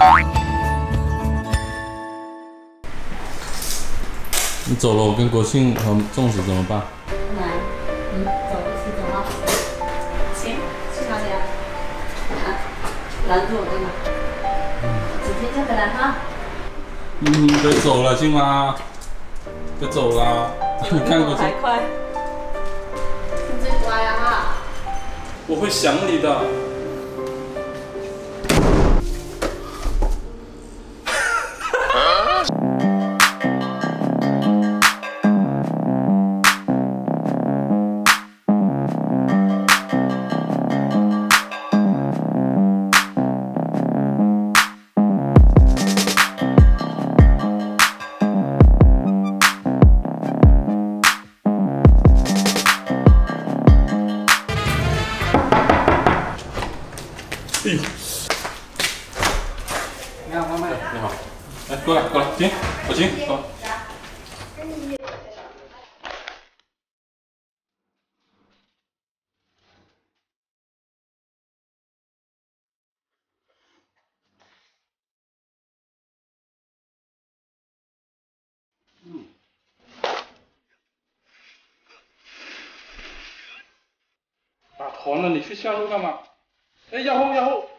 你走了，我跟国庆和粽子怎么办？ 来，走一起走啊。行，去哪里啊？啊，拦住我对吗？直接就回来哈。 别走了，亲妈，别走啦！看国庆还快，你最乖啊哈。 我会想你的。哎呦！你好，妈妈。你好。来，过来，过来，亲，我亲，走。打团了，你去下路干嘛？哎，要后，要后。